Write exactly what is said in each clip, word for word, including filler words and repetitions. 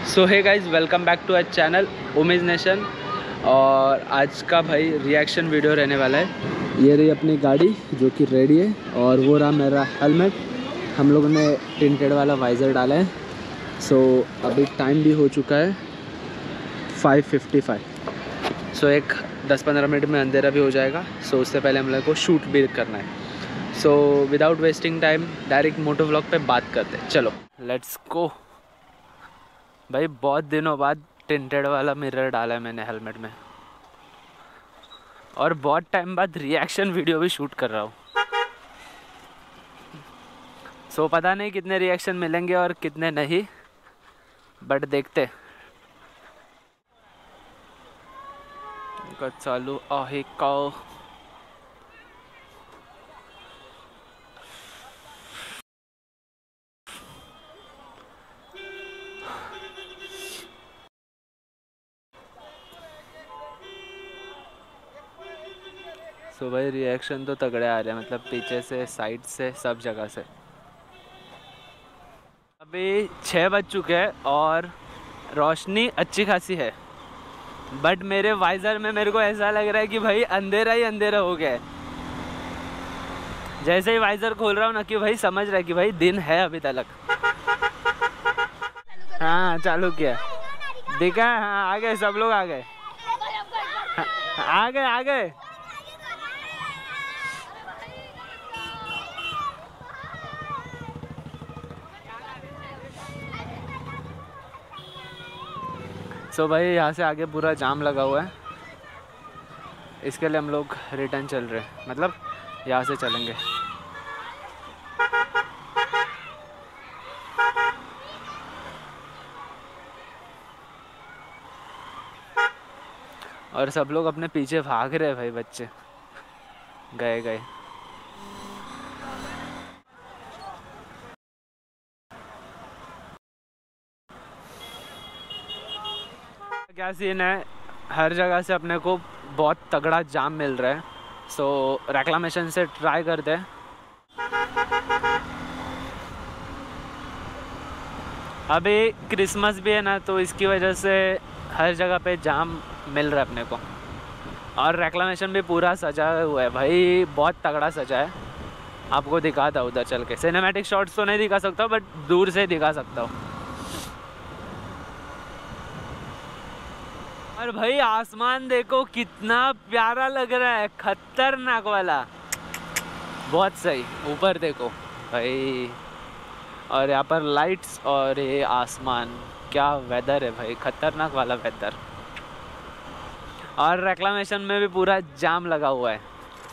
So hey guys, welcome back to our channel उमेज nation. और आज का भाई रिएक्शन वीडियो रहने वाला है। ये रही अपनी गाड़ी जो कि रेडी है, और वो रहा मेरा हेलमेट। हम लोगों ने टिंटेड वाला वाइज़र डाला है। सो so, अभी टाइम भी हो चुका है फाइव फिफ्टी फाइव। सो एक दस पंद्रह मिनट में अंधेरा भी हो जाएगा। सो so, उससे पहले हम लोग को शूट भी करना है। So without wasting time direct moto vlog पे बात करते हैं। चलो लेट्स गो। भाई बहुत दिनों बाद टिंटेड वाला मिरर डाला है मैंने हेलमेट में, और बहुत टाइम बाद रिएक्शन वीडियो भी शूट कर रहा हूँ। सो so, पता नहीं कितने रिएक्शन मिलेंगे और कितने नहीं, बट देखते। चालू आहे का सो so, भाई रिएक्शन तो तगड़े आ रहे हैं, मतलब पीछे से, साइड से, सब जगह से। अभी छः बज चुके हैं और रोशनी अच्छी खासी है, बट मेरे वाइज़र में मेरे को ऐसा लग रहा है कि भाई अंधेरा ही अंधेरा हो गया है। जैसे ही वाइज़र खोल रहा हूँ ना कि भाई समझ रहा है कि भाई दिन है अभी तक। हाँ चालू किया, दिखा। हाँ आ गए, सब लोग आ गए, आ गए आ गए। सो so भाई यहाँ से आगे पूरा जाम लगा हुआ है, इसके लिए हम लोग रिटर्न चल रहे हैं, मतलब यहाँ से चलेंगे। और सब लोग अपने पीछे भाग रहे हैं भाई, बच्चे गए गए। क्या सीन है, हर जगह से अपने को बहुत तगड़ा जाम मिल रहा है। सो so, रेक्लामेशन से ट्राई करते हैं। अभी क्रिसमस भी है ना, तो इसकी वजह से हर जगह पे जाम मिल रहा है अपने को। और रेक्लामेशन भी पूरा सजा हुआ है भाई, बहुत तगड़ा सजा है। आपको दिखाता उधर चल के। सिनेमैटिक शॉट्स तो नहीं दिखा सकता, बट दूर से दिखा सकता हूँ। और भाई आसमान देखो कितना प्यारा लग रहा है, खतरनाक वाला, बहुत सही। ऊपर देखो भाई, और यहाँ पर लाइट्स और ये आसमान, क्या वेदर है भाई, खतरनाक वाला वेदर। और रेक्लामेशन में भी पूरा जाम लगा हुआ है,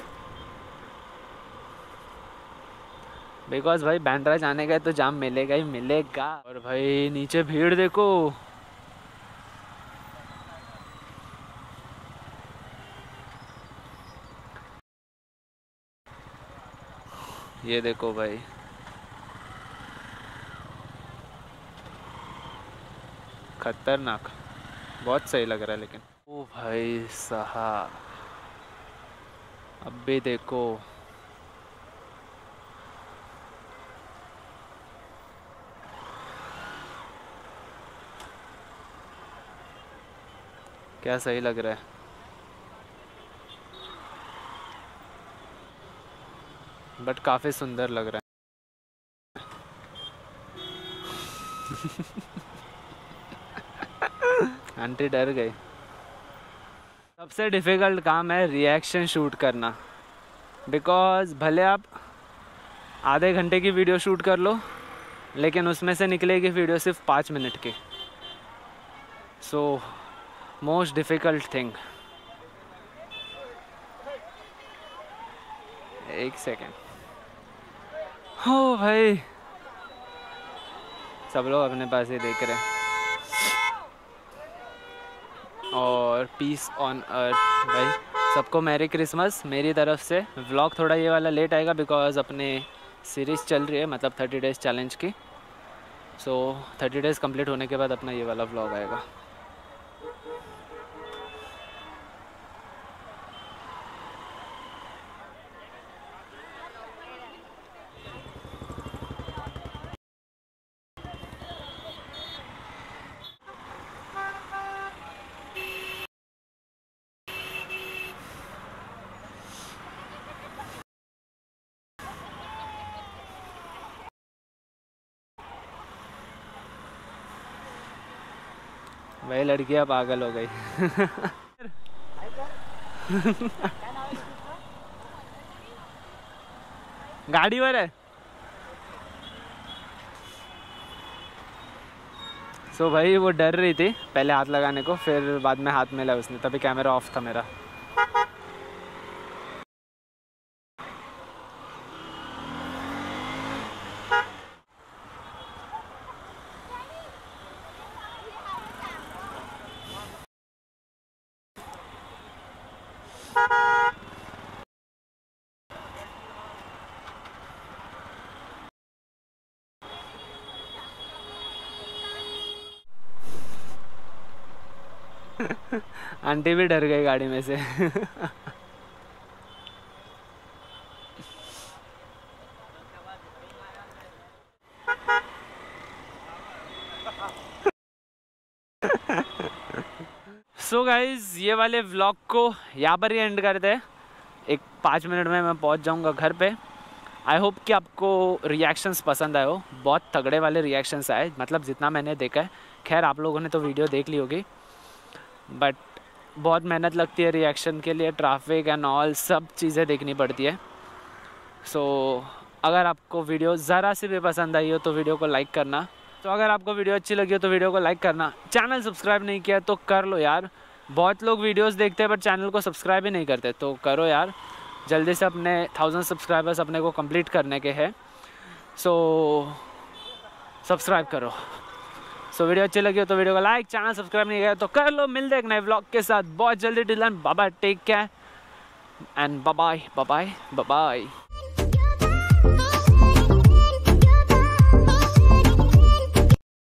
बिकॉज भाई बैंड्रा जाने का तो जाम मिलेगा ही मिलेगा। और भाई नीचे भीड़ देखो, ये देखो भाई, खतरनाक, बहुत सही लग रहा है। लेकिन ओ भाई साहब, अब भी देखो, क्या सही लग रहा है। बट काफ़ी सुंदर लग रहा है। आंटी डर गई। सबसे डिफ़िकल्ट काम है रिएक्शन शूट करना, बिकॉज़ भले आप आधे घंटे की वीडियो शूट कर लो, लेकिन उसमें से निकलेगी वीडियो सिर्फ पाँच मिनट की। So most difficult thing. एक सेकेंड। हो भाई, सब लोग अपने पास ही देख रहे हैं। और पीस ऑन अर्थ भाई, सबको मैरी क्रिसमस मेरी तरफ से। व्लॉग थोड़ा ये वाला लेट आएगा, बिकॉज अपने सीरीज़ चल रही है, मतलब थर्टी डेज़ चैलेंज की। सो थर्टी डेज़ कंप्लीट होने के बाद अपना ये वाला व्लॉग आएगा। भाई लड़कियां पागल हो गई। गाड़ी वर है। सो so भाई वो डर रही थी पहले हाथ लगाने को, फिर बाद में हाथ मिला उसने, तभी कैमरा ऑफ था मेरा। आंटी भी डर गई गाड़ी में से। सो so गाइज ये वाले व्लॉग को यहाँ पर ही एंड करते हैं। एक पाँच मिनट में मैं पहुँच जाऊँगा घर पे। आई होप कि आपको रिएक्शंस पसंद आए हो। बहुत तगड़े वाले रिएक्शंस आए, मतलब जितना मैंने देखा है। खैर आप लोगों ने तो वीडियो देख ली होगी, बट बहुत मेहनत लगती है रिएक्शन के लिए, ट्रैफिक एंड ऑल सब चीज़ें देखनी पड़ती है। सो so, अगर आपको वीडियो ज़रा सी भी पसंद आई हो तो वीडियो को लाइक करना। तो अगर आपको वीडियो अच्छी लगी हो तो वीडियो को लाइक करना। चैनल सब्सक्राइब नहीं किया तो कर लो यार। बहुत लोग वीडियोस देखते हैं बट चैनल को सब्सक्राइब ही नहीं करते, तो करो यार जल्दी से। अपने थाउजेंड सब्सक्राइबर्स अपने को कंप्लीट करने के हैं, सो सब्सक्राइब करो। सो वीडियो अच्छी लगी हो तो वीडियो को लाइक, चैनल सब्सक्राइब नहीं किया तो कर लो। मिलते एक नए व्लॉग के साथ बहुत जल्दी। Till then bye bye, take care and bye bye bye bye bye.